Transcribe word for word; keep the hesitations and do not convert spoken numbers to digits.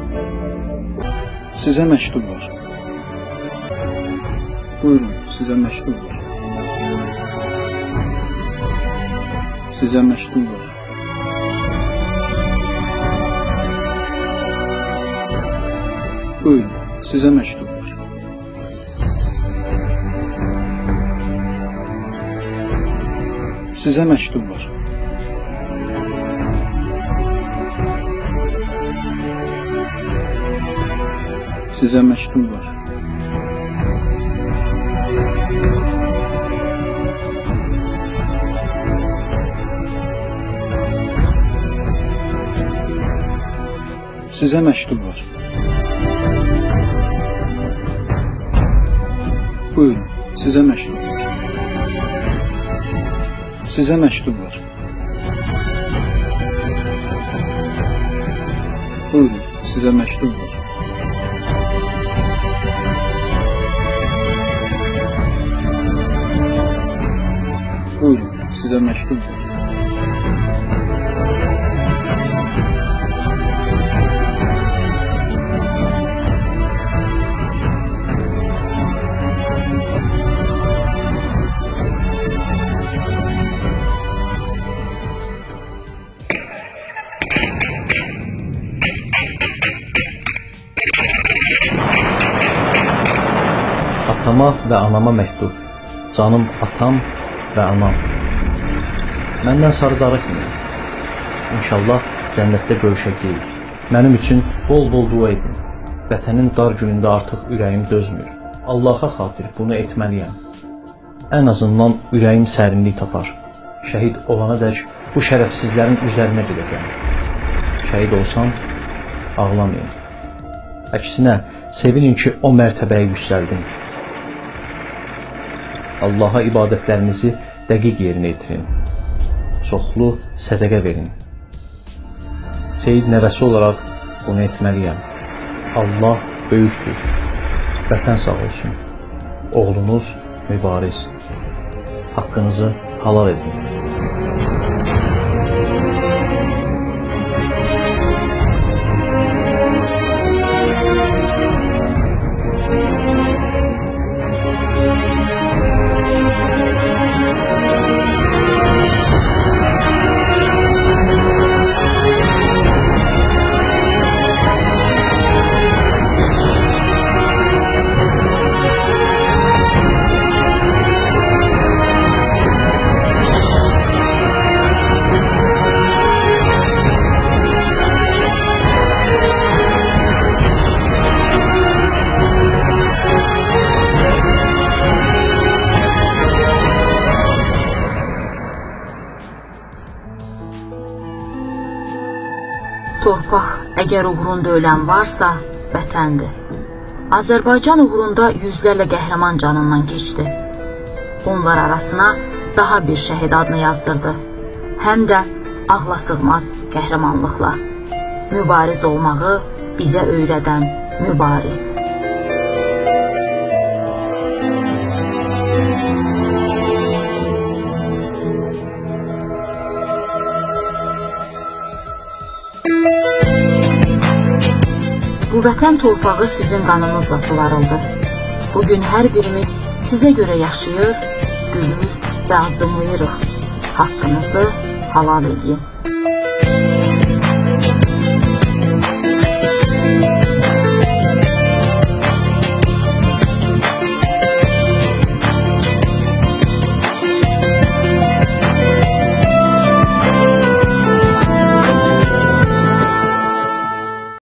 Sizə məktub var. Buyurun, sizə məktub var. Sizə məktub var. Buyurun, sizə məktub var. Sizə məktub var. Sizə məktub var. Sizə məktub var. Buyurun, sizə məktub var. Sizə məktub var. Buyurun, sizə məktub var. Buyurun, sizə məktub var. Atama və anama məktub. Canım atam və anam. Məndən sarı darıxmayın. İnşallah cənnətdə görüşəcəyik. Mənim üçün bol-bol dua edin. Vətənin dar günündə artıq ürəyim dözmür. Allaha xatir bunu etməliyəm. Ən azından ürəyim sərinlik tapar. Şəhid olana dək bu şərəfsizlərin üzərinə gedəcəm. Şəhid olsam, ağlamayın. Əksinə, sevinin ki, o mərtəbəyə yüksəldim. Allaha ibadətlərinizi dəqiq yerinə yetirin. Çoxlu sədəqə verin. Seyid nəvəsi olaraq bunu etməliyəm. Allah böyükdür. Vətən sağ olsun. Oğlunuz mübariz. Haqqınızı halal edin. Torpaq əgər uğrunda ölən varsa, vətəndir. Azərbaycan uğrunda yüzlərlə qəhrəman canından keçdi. Onlar arasına daha bir şəhid adını yazdırdı. Həm də ağla sığmaz qəhrəmanlıqla. Mübariz olmağı bizə öyrədən mübariz. Bu vətən torpağı sizin qanınızla sularıldı. Bugün hər birimiz sizə görə yaşayır, gülür və addımlayırıq. Haqqınızı halal edin.